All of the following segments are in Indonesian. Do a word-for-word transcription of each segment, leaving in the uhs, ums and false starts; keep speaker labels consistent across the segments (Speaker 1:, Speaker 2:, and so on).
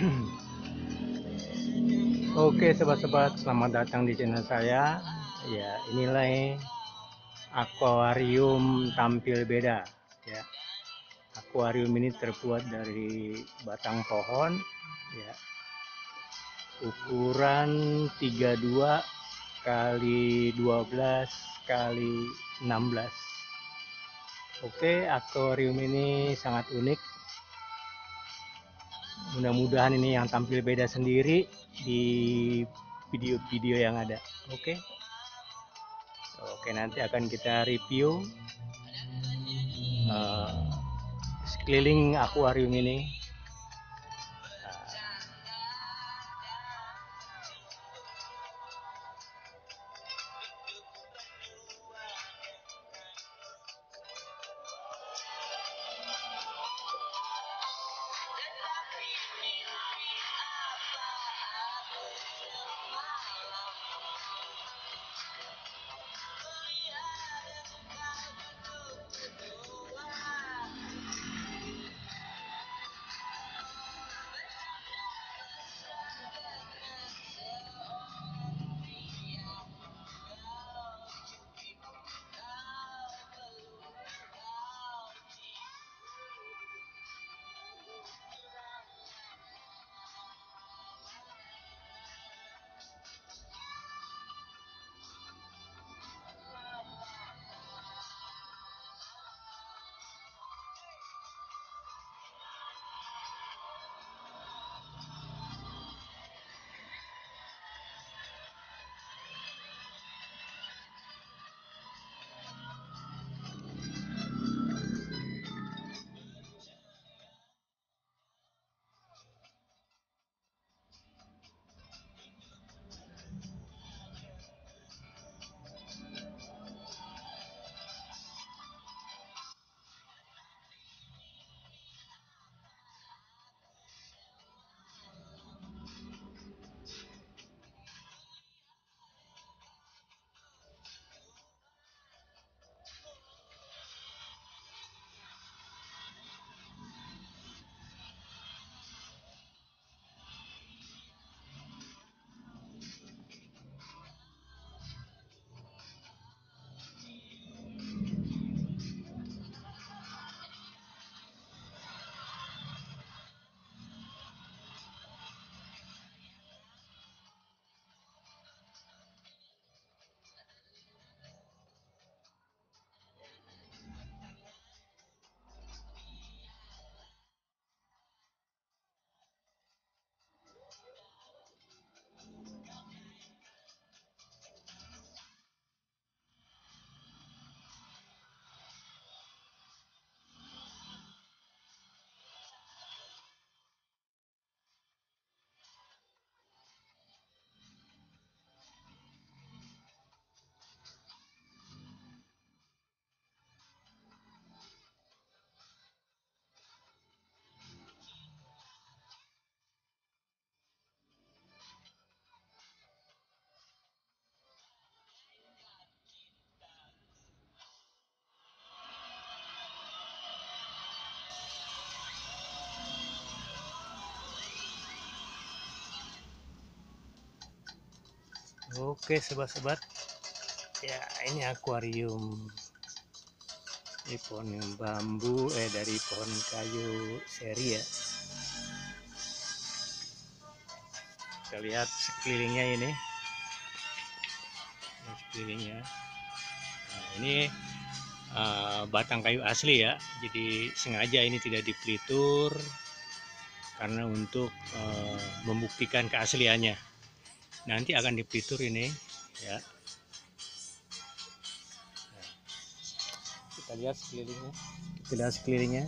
Speaker 1: Oke sobat-sobat, selamat datang di channel saya. Ya, inilah akuarium tampil beda. Ya, akuarium ini terbuat dari batang pohon. Ya, ukuran tiga puluh dua kali dua belas kali enam belas. Oke, akuarium ini sangat unik. Mudah-mudahan ini yang tampil beda sendiri di video-video yang ada. Oke. Oke, nanti akan kita review uh, sekeliling akuarium ini. Oke sobat-sobat, ya ini akuarium ini pohon bambu eh dari pohon kayu seri ya. Kita lihat sekelilingnya ini, ini sekelilingnya. Nah, ini uh, batang kayu asli ya, jadi sengaja ini tidak dipelitur karena untuk uh, membuktikan keasliannya. Nanti akan dipelitur ini ya. Nah, kita lihat sekelilingnya, kita lihat sekelilingnya.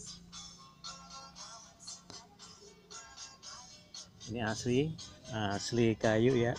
Speaker 1: Ini asli, asli kayu ya.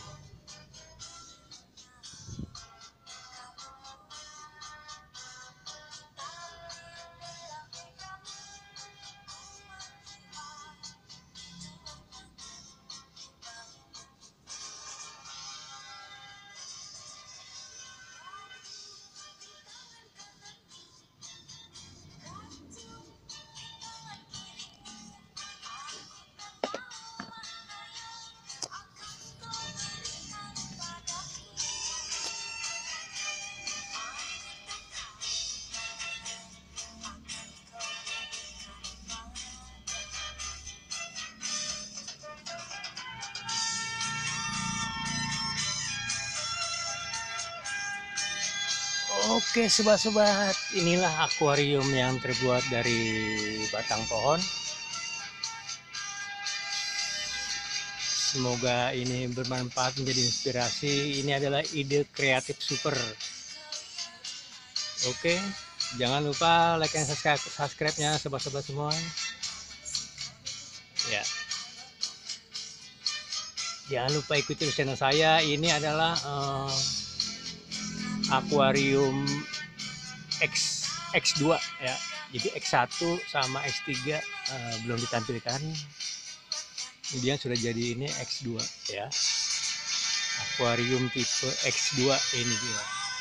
Speaker 1: Oke sobat-sobat, inilah akuarium yang terbuat dari batang pohon. Semoga ini bermanfaat, menjadi inspirasi. Ini adalah ide kreatif super. Oke, jangan lupa like dan subscribe-nya sobat-sobat semua. Ya, jangan lupa ikuti channel saya. Ini adalah uh, akuarium X X2 ya. Jadi X satu sama X tiga uh, belum ditampilkan. Ini dia sudah jadi, ini X dua ya. Akuarium tipe X dua ini dia.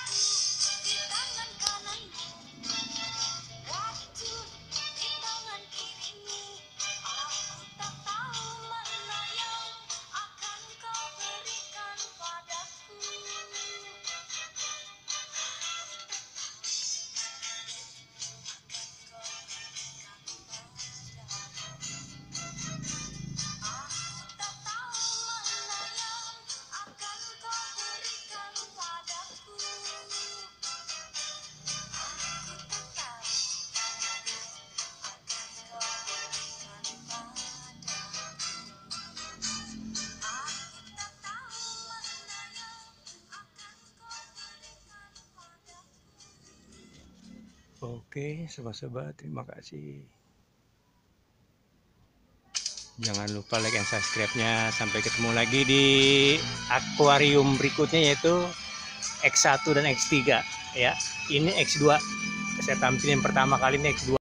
Speaker 1: Oke sobat-sobat, terima kasih. Jangan lupa like dan subscribe-nya. Sampai ketemu lagi di akuarium berikutnya, yaitu X satu dan X tiga ya. Ini X dua, saya tampilin pertama kali, ini X dua.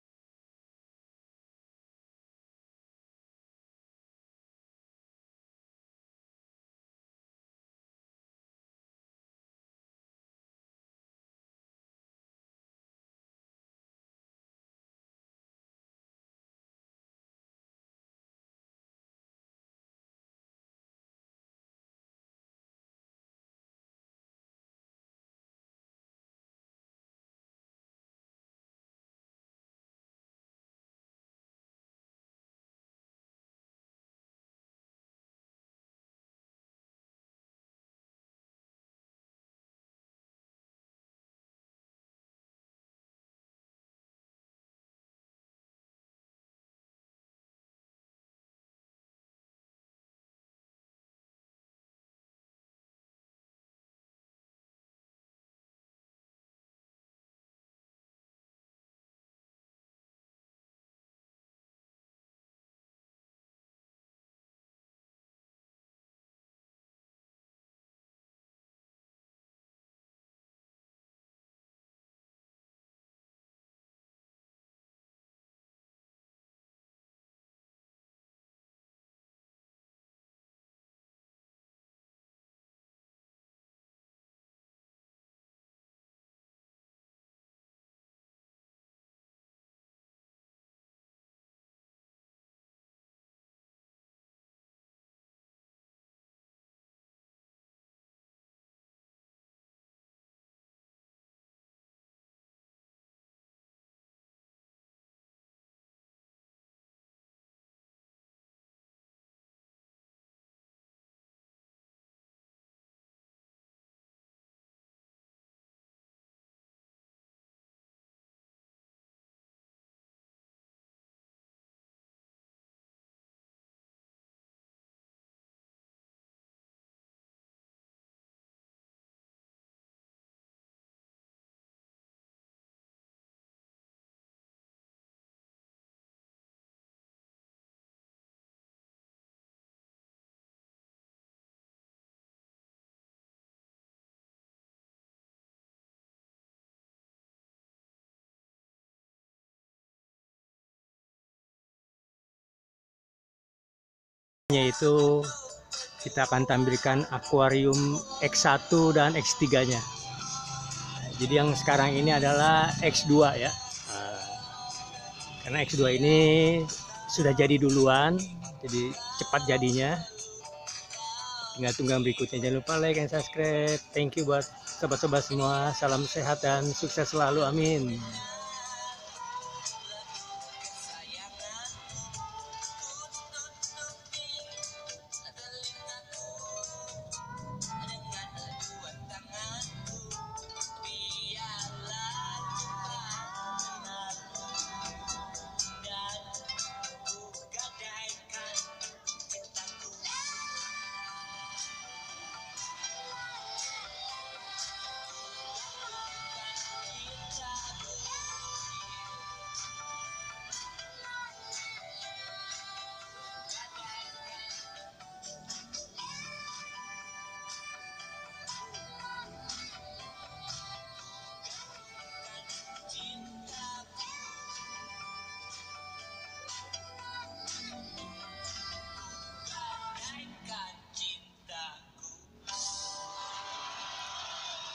Speaker 1: Yaitu kita akan tampilkan akuarium X satu dan X tiga nya. Jadi yang sekarang ini adalah X dua ya. Karena X dua ini sudah jadi duluan, jadi cepat jadinya. Tinggal tunggu yang berikutnya. Jangan lupa like dan subscribe. Thank you buat sobat-sobat semua. Salam sehat dan sukses selalu, amin.